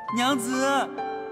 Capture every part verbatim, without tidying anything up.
娘子。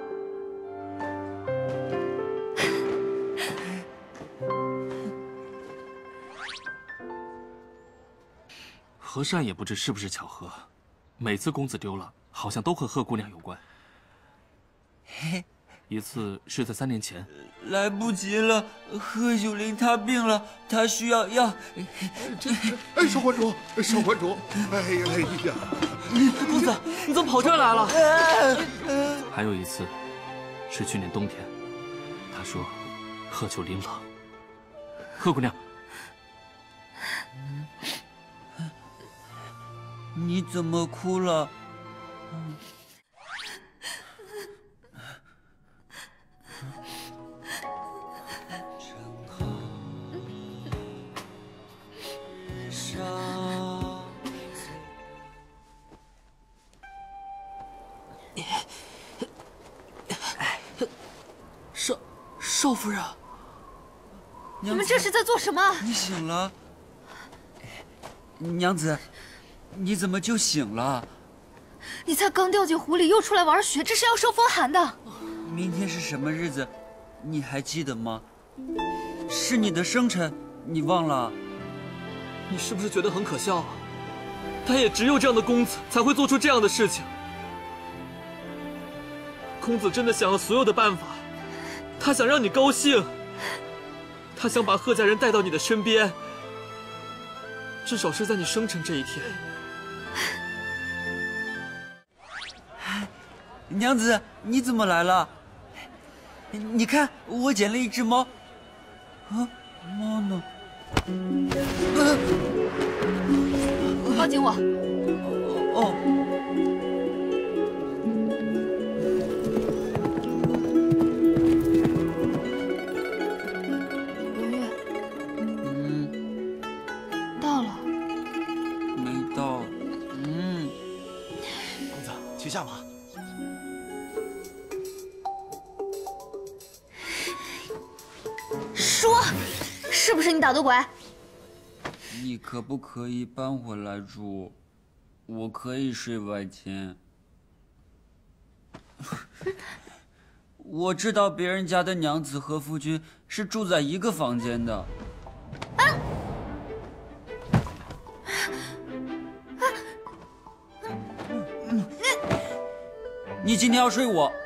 和善也不知是不是巧合，每次公子丢了，好像都和贺姑娘有关。 嘿， 一次是在三年前， 来不及了，贺秀玲她病了，她需要药。 这这，哎，少观主，少观主，哎呀哎呀， 公子，你怎么跑这儿来了？还有一次，是去年冬天，他说贺秋玲冷。贺姑娘。 你怎么哭了？嗯、正好上少少夫人， 你们这是在做什么？ 你醒了，娘子。 你怎么就醒了？ 你才刚掉进湖里，又出来玩雪，这是要受风寒的。 明天是什么日子？你还记得吗？是你的生辰，你忘了？ 你是不是觉得很可笑啊？他也只有这样的公子才会做出这样的事情。公子真的想了所有的办法，他想让你高兴，他想把贺家人带到你的身边，至少是在你生辰这一天。 娘子，你怎么来了？你看，我捡了一只猫。啊，猫呢？ 抱紧我。 哦。 刘月。 嗯。 到了。 没到。嗯。 公子，请下马。 说，是不是你打的鬼？ 你可不可以搬回来住？我可以睡外间。我知道别人家的娘子和夫君是住在一个房间的。啊！你今天要睡我。